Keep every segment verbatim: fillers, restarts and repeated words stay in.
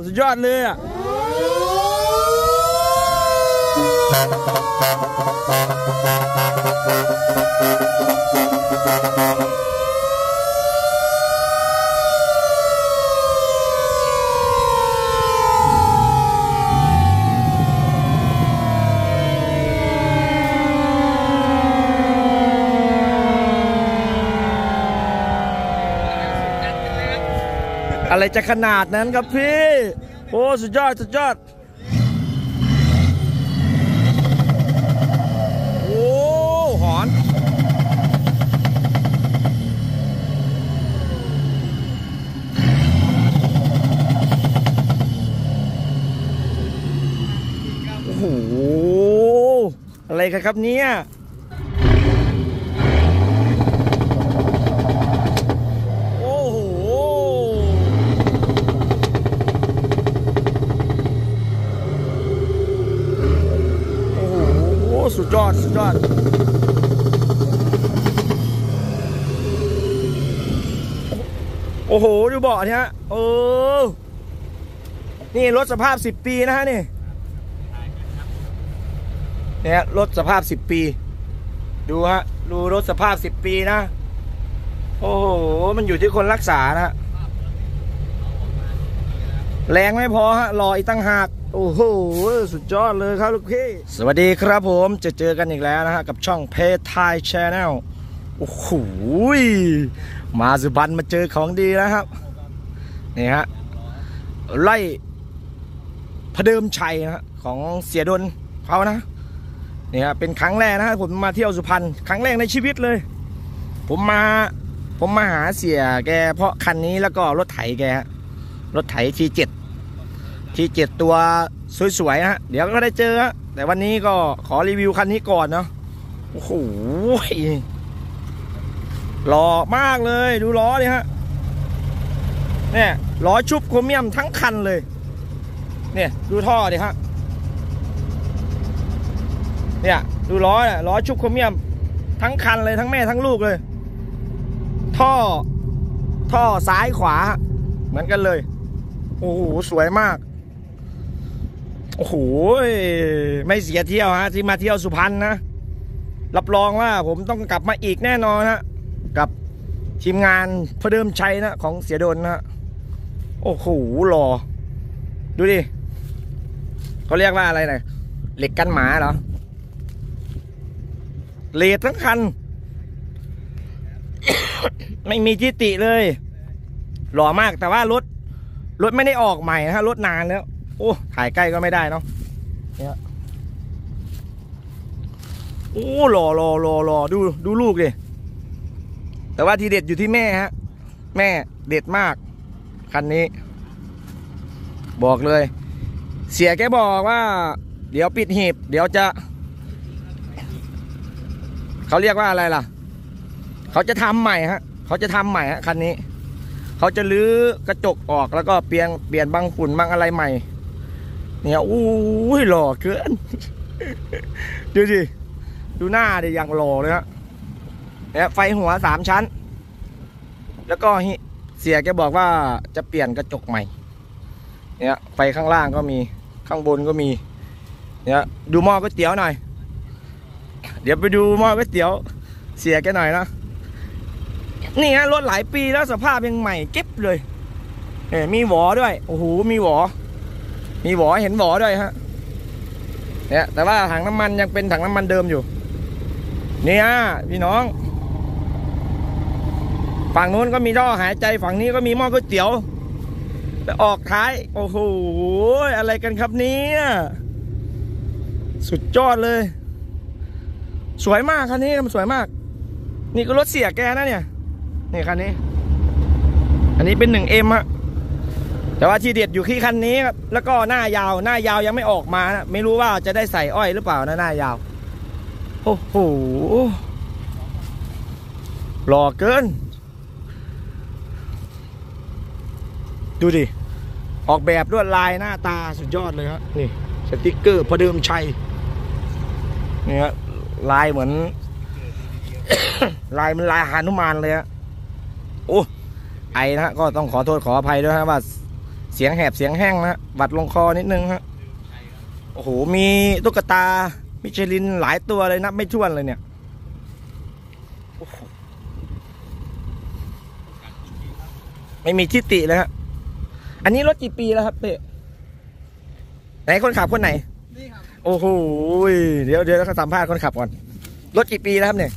สุดยอดเลยอ่ะอะไรจะขนาดนั้นครับพี่โอ้สุดยอดสุดยอดโอ้หอนโอ้โหอะไรกันครับเนี่ยสุดยอดสุดยอดโอ้โหดูเบาะเนี่ยฮะเออนี่รถสภาพสิบปีนะฮะนี่เนี่ยรถสภาพสิบปีดูฮะดูรถสภาพสิบปีนะโอ้โหมันอยู่ที่คนรักษานะฮะแรงไม่พอฮะรออีกตั้งหากโอ้โหสุดยอดเลยครับลูกพี่สวัสดีครับผมจะเจอกันอีกแล้วนะฮะกับช่องเพจไทยชาแนลโอ้โหมาสุพรรณมาเจอของดีแล้วครับนี่ฮะไล่พระเดิมชัยนะฮะของเสียดลเขานะนี่ฮะเป็นครั้งแรกนะฮะผมมาเที่ยวสุพรรณครั้งแรกในชีวิตเลยผมมาผมมาหาเสียแกเพราะคันนี้แล้วก็รถไถแกรถไถทีเจ็ดที่เจ็ดตัวสวยๆฮะเดี๋ยวก็ได้เจอฮะแต่วันนี้ก็ขอรีวิวคันนี้ก่อนเนาะโอ้โหหล่อมากเลยดูล้อดิฮะเนี่ยล้อชุบโครเมียมทั้งคันเลยเนี่ยดูท่อดิฮะเนี่ยดูล้อเนี่ยล้อชุบโครเมียมทั้งคันเลยทั้งแม่ทั้งลูกเลยท่อท่อซ้ายขวาเหมือนกันเลยโอ้โหสวยมากโอ้โหไม่เสียเที่ยวฮะที่มาเที่ยวสุพรรณนะรับรองว่าผมต้องกลับมาอีกแน่นอนฮะกับทีมงานพระเดิมชัยนะของเสียดลนะโอ้โหหล่อดูดิเขาเรียกว่าอะไรนะเหล็กกันหมาเหรอเลดทั้งคัน ไม่มีทิฏฐิเลยหล่อมากแต่ว่ารถรถไม่ได้ออกใหม่นะฮะรถนานแล้วโอ้ถ่ายใกล้ก็ไม่ได้เนาะเนี่ยโอ้หล่อหล่อหล่อหล่อดูดูลูกดิแต่ว่าทีเด็ดอยู่ที่แม่ฮะแม่เด็ดมากคันนี้บอกเลยเสียแกบอกว่าเดี๋ยวปิดหีบเดี๋ยวจะเขาเรียกว่าอะไรล่ะเขาจะทำใหม่ฮะเขาจะทำใหม่ฮะคันนี้เขาจะลื้อกระจกออกแล้วก็เปลี่ยนเปลี่ยนบางฝุ่นบางอะไรใหม่เนี่ยอู้ยหล่อเกินดูสิดูหน้าดิอย่างหล่อเลยฮะเนี่ยไฟหัวสามชั้นแล้วก็เสียแกบอกว่าจะเปลี่ยนกระจกใหม่เนี่ยไฟข้างล่างก็มีข้างบนก็มีเนี่ยดูหม้อก๋วยเตี๋ยวหน่อยเดี๋ยวไปดูหม้อก๋วยเตี๋ยวเสียแกหน่อยนะนี่ฮะรถหลายปีแล้วสภาพยังใหม่เก็บเลยเออมีหวอด้วยโอ้โหมีหวอมีหวอเห็นหวอด้วยฮะเนี่ยแต่ว่าถังน้ำมันยังเป็นถังน้ำมันเดิมอยู่เนี่ยพี่น้องฝั่งนู้นก็มีท่อหายใจฝั่งนี้ก็มีหม้อก๋วยเตี๋ยวแล้วออกท้ายโอ้โหอะไรกันครับเนี่ยสุดยอดเลยสวยมากคันนี้มันสวยมากนี่ก็รถเสียแกนะเนี่ยนี่คันนี้อันนี้เป็นหนึ่งเอ็มฮะแต่ว่าที่เด็ดอยู่ที่คันนี้ครับแล้วก็หน้ายาวหน้ายาวยังไม่ออกมานะไม่รู้ว่าจะได้ใส่อ้อยหรือเปล่านะหน้ายาวโอ้โหหล่อเกินดูดิออกแบบลวดลายหน้าตาสุดยอดเลยครับนี่สติ๊กเกอร์พระเดิมชัยนี่ฮะลายเหมือน ลายมันลายหนุมานเลยฮะโอ้ไอนะก็ต้องขอโทษขออภัยด้วยนะว่าเสียงแหบเสียงแห้งนะหวัดลงคอนิดนึงฮะโอ้โหมีตุ๊กตามิชลินหลายตัวเลยนับไม่ถ้วนเลยเนี่ยไม่มีที่ติเลยฮะอันนี้รถกี่ปีแล้วครับเป๊ะไหนคนขับคนไหนนี่ครับโอ้โหเดี๋ยวเดี๋ยวเราสัมภาษณ์คนขับก่อนรถกี่ปีแล้วครับเนี่ย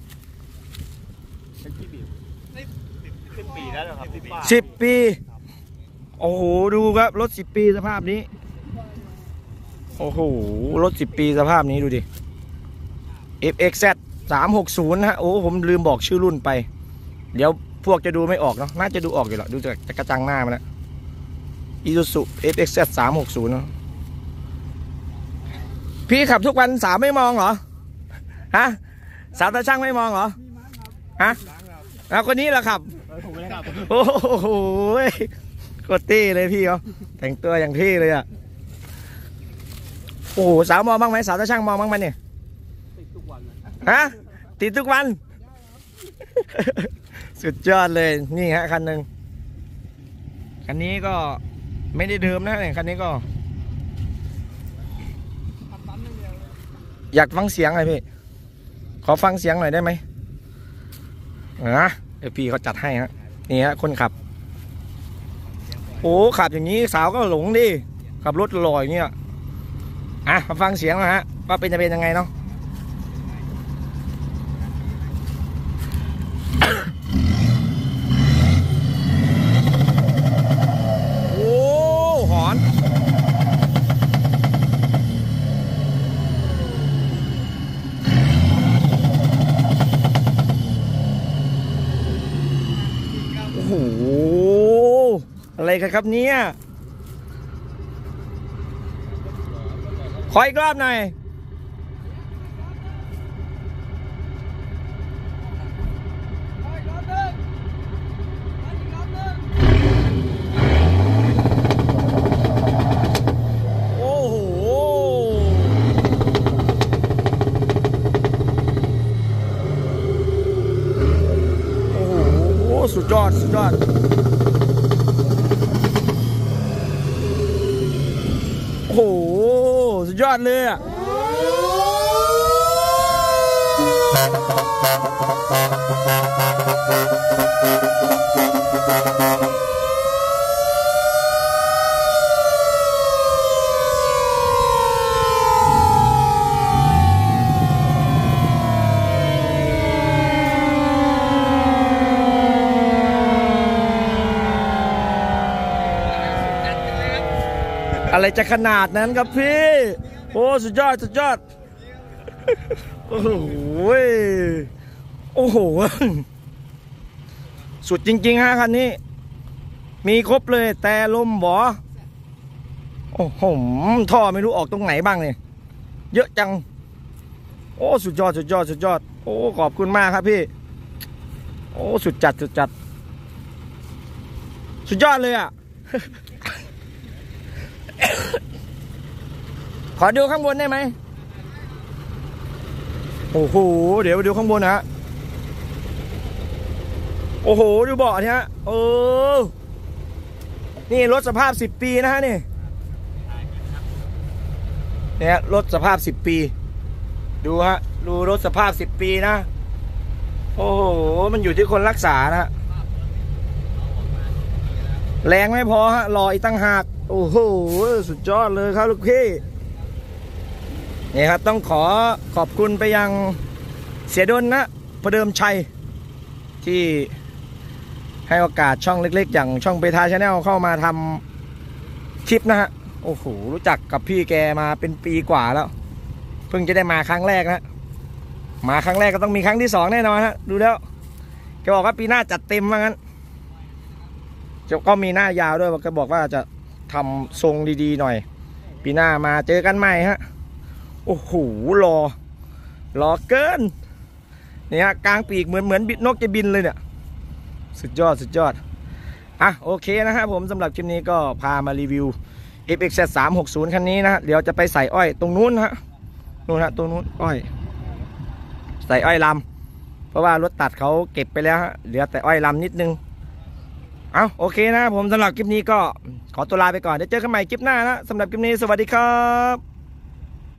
สิบปีแล้วครับสิบปีโอ้โหดูครับรถสิบปีสภาพนี้โอ้โหรถสิบปีสภาพนี้ดูดิ เอฟ เอ็กซ์ แซด สามหกศูนย์นะฮะโอ้ผมลืมบอกชื่อรุ่นไปเดี๋ยวพวกจะดูไม่ออกเนาะน่าจะดูออกอยู่หรอกดูจากกระจังหน้ามาแล้ว Isuzu เอฟ เอ็กซ์ แซด สามหกศูนย์เนาะพี่ขับทุกวันสาวไม่มองเหรอฮะสาวตาช่างไม่มองเหรอฮะแล้วคนนี้ล่ะครับโอ้โหโคตรเท่เลยพี่เขาแต่งตัวอย่างเท่เลยอ่ะโอ้โหสาวมองบ้างไหมสาวตาช่างมองบ้างไหมเนี่ยติดทุกวันฮะติดทุกวันสุดยอดเลยนี่ฮะคันหนึ่งคันนี้ก็ไม่ได้เดิมนะเนี่ยคันนี้ก็อยากฟังเสียงหน่อยพี่ขอฟังเสียงหน่อยได้ไหมนะเดี๋ยวพี่เขาจัดให้ฮะนี่ฮะคนขับโอ้ขับอย่างนี้สาวก็หลงดิขับรถลอยอย่างเงี้ยอ่ะมาฟังเสียงนะฮะว่าเป็นจะเป็นยังไงเนาะโอ้หอนโอ้โหอะไรกันครับเนี่ยขออีกรอบหน่อยโอ้โหโอ้โหสุดยอดสุดยอดโอ้โหสุดยอดเลยอ่ะอะไรจะขนาดนั้นครับพี่โอ้สุดยอดสุดยอดโอ้โหโอ้โหสุดจริงๆฮะคันนี้มีครบเลยแต่ลมบ่โอ้โหท่อไม่รู้ออกตรงไหนบ้างเนี่ยเยอะจังโอ้สุดยอดสุดยอดสุดยอดโอ้ขอบคุณมากครับพี่โอ้สุดจัดสุดจัดสุดยอดเลยอ่ะขอดูข้างบนได้ไหมโอ้โหเดี๋ยวไปดูข้างบนนะฮะโอ้โหดูเบาะเนี่ยฮะเออนี่รถสภาพสิบปีนะฮะนี่เนี่ยรถสภาพสิบปีดูฮะดูรถสภาพสิบปีนะโอ้โหมันอยู่ที่คนรักษานะฮะแรงไม่พอฮะรออีกตั้งหากโอ้โหสุดยอดเลยครับลูกพี่นี่ครับต้องขอขอบคุณไปยังเสียดลนะประเดิมชัยที่ให้โอกาสช่องเล็กๆอย่างช่องเบทาชาแนลเข้ามาทำคลิปนะฮะโอ้โหรู้จักกับพี่แกมาเป็นปีกว่าแล้วเพิ่งจะได้มาครั้งแรกนะมาครั้งแรกก็ต้องมีครั้งที่สองแน่นอนฮะดูแล้วแกบอกว่าปีหน้าจัดเต็มว่างั้นก็มีหน้ายาวด้วยแกบอกว่าจะทำทรงดีๆหน่อยปีหน้ามาเจอกันใหม่ฮะโอ้โหรอรอเกินเนี่ยกลางปีกเหมือนเหมือนบิดนกจะบินเลยเนี่ยสุดยอดสุดยอดอ่ะโอเคนะฮะผมสำหรับคลิปนี้ก็พามารีวิว เอฟ เอ็กซ์ แซด สามหกศูนย์คันนี้นะฮะเดี๋ยวจะไปใส่อ้อยตรงนู้นฮะนู้นฮะตรงนู้นอ้อยใส่อ้อยลำเพราะว่ารถตัดเขาเก็บไปแล้วฮะเหลือแต่อ้อยลำนิดนึงเอาโอเคนะผมสำหรับคลิปนี้ก็ขอตัวลาไปก่อนเดี๋ยวเจอกันใหม่คลิปหน้านะสำหรับคลิปนี้สวัสดีครับ